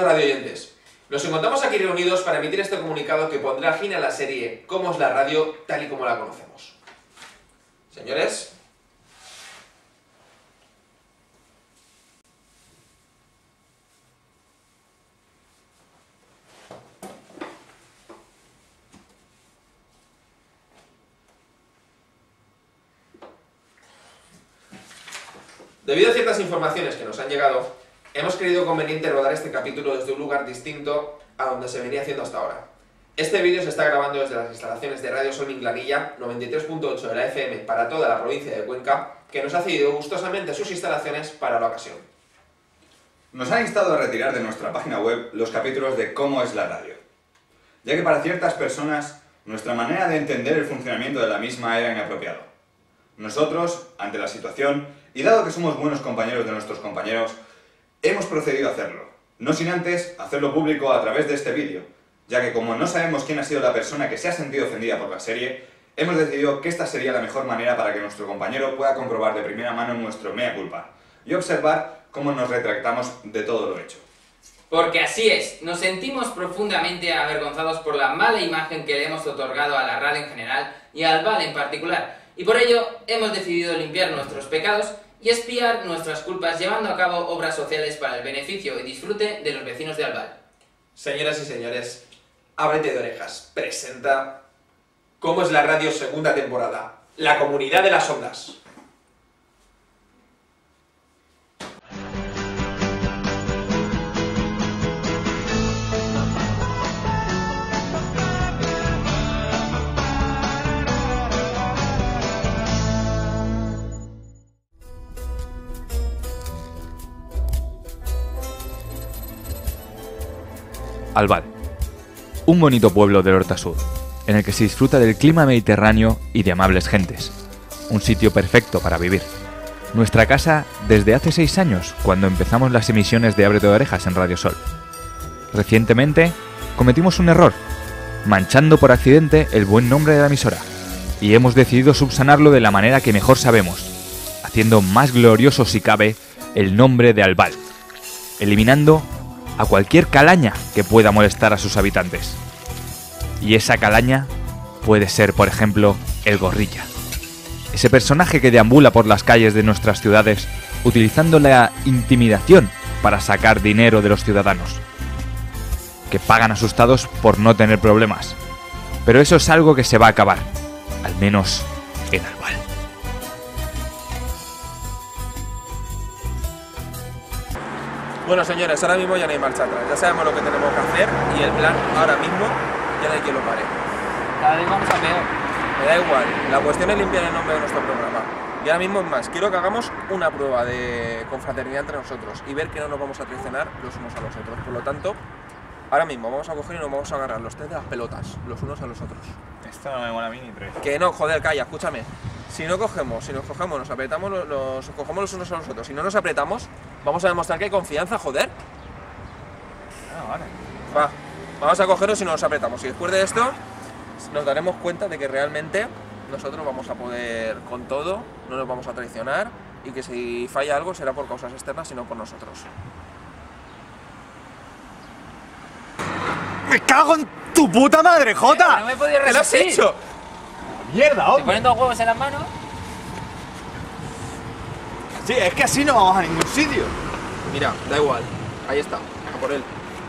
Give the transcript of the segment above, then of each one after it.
radioyentes. Nos encontramos aquí reunidos para emitir este comunicado que pondrá fin a la serie ¿Cómo es la radio? Tal y como la conocemos. Señores. Debido a ciertas informaciones que nos han llegado, hemos creído conveniente rodar este capítulo desde un lugar distinto a donde se venía haciendo hasta ahora. Este vídeo se está grabando desde las instalaciones de Radio Sol Minglanilla, 93.8 de la FM para toda la provincia de Cuenca, que nos ha cedido gustosamente sus instalaciones para la ocasión. Nos ha instado a retirar de nuestra página web los capítulos de Cómo es la radio, ya que para ciertas personas nuestra manera de entender el funcionamiento de la misma era inapropiado. Nosotros, ante la situación, y dado que somos buenos compañeros de nuestros compañeros, hemos procedido a hacerlo, no sin antes hacerlo público a través de este vídeo, ya que como no sabemos quién ha sido la persona que se ha sentido ofendida por la serie, hemos decidido que esta sería la mejor manera para que nuestro compañero pueda comprobar de primera mano nuestro mea culpa y observar cómo nos retractamos de todo lo hecho. Porque así es, nos sentimos profundamente avergonzados por la mala imagen que le hemos otorgado a la radio en general y al VAL en particular, y por ello hemos decidido limpiar nuestros pecados y expiar nuestras culpas llevando a cabo obras sociales para el beneficio y disfrute de los vecinos de Albal. Señoras y señores, Ábrete de Orejas presenta ¿Cómo es la radio? Segunda temporada, La Comunidad de las Ondas. Albal, un bonito pueblo del Horta Sur, en el que se disfruta del clima mediterráneo y de amables gentes. Un sitio perfecto para vivir. Nuestra casa desde hace 6 años, cuando empezamos las emisiones de Ábrete de Orejas en Radio Sol. Recientemente, cometimos un error, manchando por accidente el buen nombre de la emisora, y hemos decidido subsanarlo de la manera que mejor sabemos, haciendo más glorioso si cabe el nombre de Albal, eliminando a cualquier calaña que pueda molestar a sus habitantes. Y esa calaña puede ser, por ejemplo, el Gorrilla. Ese personaje que deambula por las calles de nuestras ciudades utilizando la intimidación para sacar dinero de los ciudadanos, que pagan asustados por no tener problemas. Pero eso es algo que se va a acabar, al menos en Albal. Bueno, señores, ahora mismo ya no hay marcha atrás. Ya sabemos lo que tenemos que hacer y el plan ahora mismo ya no hay quien lo pare. Cada vez vamos a peor. Me da igual, la cuestión es limpiar el nombre de nuestro programa. Y ahora mismo es más, quiero que hagamos una prueba de confraternidad entre nosotros y ver que no nos vamos a traicionar los unos a los otros. Por lo tanto, ahora mismo vamos a coger y nos vamos a agarrar los tres de las pelotas, los unos a los otros. Esto no me mola a mí ni tres. Que no, joder, calla, escúchame. Si nos cogemos, nos apretamos, nos cogemos los unos a los otros y no nos apretamos, vamos a demostrar que hay confianza, joder. Ah, vale. Va, vamos a cogernos y no nos apretamos. Y después de esto, nos daremos cuenta de que realmente nosotros vamos a poder con todo, no nos vamos a traicionar y que si falla algo será por causas externas y no por nosotros. ¡Me cago en tu puta madre, Jota! No me he podido ¿Qué lo has resistir. hecho? ¡Mierda, Te hombre! ponen 2 huevos en las manos. Sí, es que así no vamos a ningún sitio. Mira, da igual, ahí está, a por él.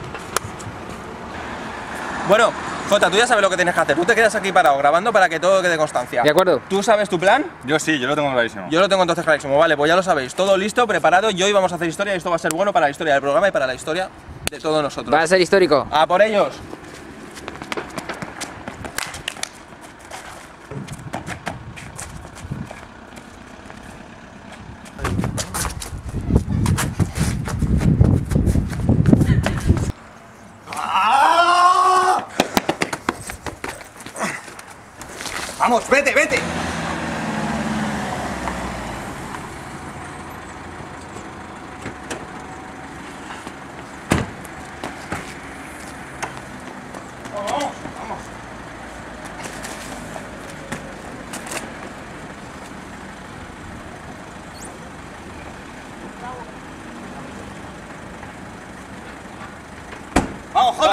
Bueno, Jota, tú ya sabes lo que tienes que hacer. Tú te quedas aquí parado grabando para que todo quede constancia. De acuerdo. ¿Tú sabes tu plan? Yo sí, yo lo tengo clarísimo. Yo lo tengo entonces clarísimo. Vale, pues ya lo sabéis. Todo listo, preparado. Y hoy vamos a hacer historia y esto va a ser bueno para la historia del programa y para la historia de todos nosotros. Va a ser histórico. ¡A por ellos! ¡Vamos, vete, vete!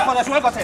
joder, sube el coche.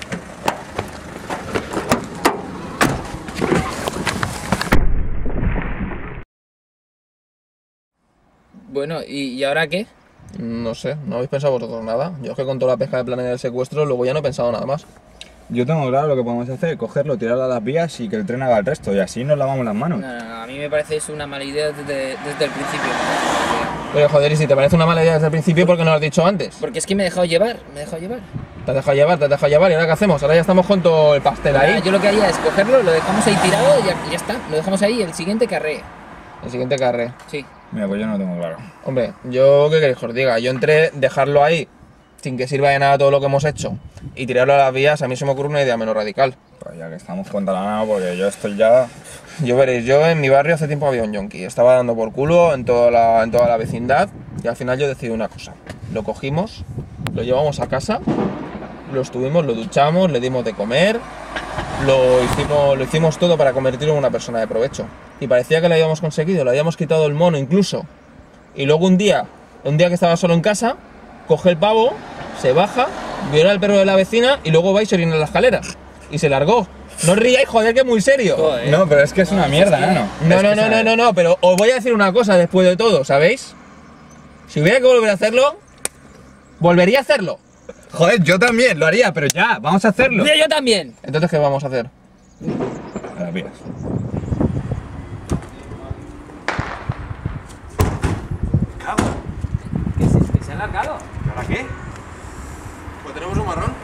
Bueno, ¿y ahora qué? No sé, ¿no habéis pensado vosotros nada? Yo es que con toda la pesca de planear el secuestro, luego ya no he pensado nada más. Yo tengo claro lo que podemos hacer, cogerlo, tirarlo a las vías y que el tren haga el resto, y así nos lavamos las manos. No, a mí me parece eso una mala idea desde el principio. Pero joder, y si te parece una mala idea desde el principio, ¿por qué no lo has dicho antes? Porque es que me he dejado llevar, Te has dejado llevar, ¿y ahora qué hacemos? Ahora ya estamos con todo el pastel ahí. Yo lo que haría es cogerlo, lo dejamos ahí tirado y ya está. Lo dejamos ahí, el siguiente carré. El siguiente carré. Sí. Mira, pues yo no lo tengo claro. Hombre, yo qué queréis que os diga, yo entré dejarlo ahí sin que sirva de nada todo lo que hemos hecho y tirarlo a las vías, a mí se me ocurre una idea menos radical. Pues ya que estamos contra la nada, porque yo estoy ya... Yo veréis, yo en mi barrio hace tiempo había un yonki, estaba dando por culo en toda la vecindad y al final yo decidí una cosa, lo cogimos, lo llevamos a casa, lo estuvimos, lo duchamos, le dimos de comer, lo hicimos todo para convertirlo en una persona de provecho y parecía que lo habíamos conseguido, le habíamos quitado el mono incluso y luego un día que estaba solo en casa, coge el pavo, se baja, viola al perro de la vecina y luego va y se orina en la escalera y se largó. No os ríais, joder, que es muy serio. Joder. No, pero es que es una mierda, ¿no? No, pero os voy a decir una cosa después de todo, ¿sabéis? Si hubiera que volver a hacerlo, volvería a hacerlo. Joder, yo también lo haría, pero ya, vamos a hacerlo. Mira, yo también. Entonces, ¿qué vamos a hacer? A las vías. ¿Qué es esto? ¿Que se ha alargado? ¿Para qué? Pues tenemos un marrón.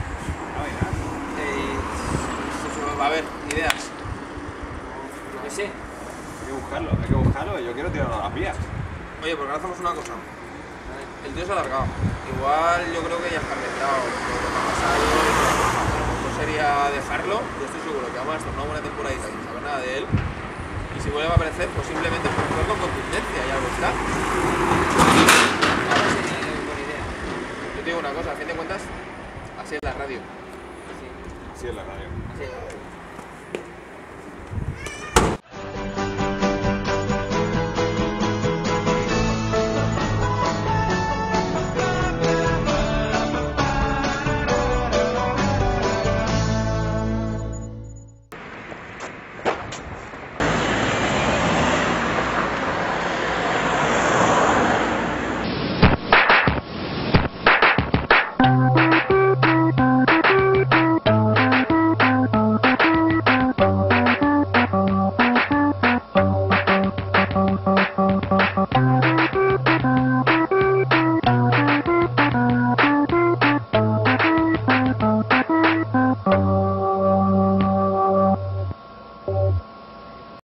A ver, ideas. Yo qué sé. Hay que buscarlo, yo quiero tirarlo a las vías. Oye, porque ahora hacemos una cosa. El tío se ha alargado. Igual yo creo que ya está calentado. Lo que ha pasado no sería dejarlo. Yo estoy seguro que vamos a estar una buena temporadita sin saber nada de él. Y si vuelve a aparecer, pues simplemente jugar con contundencia y algo está. Ahora sería buena idea. Yo te digo una cosa, a fin de cuentas, así es la radio. Sí, es la radio. Sí.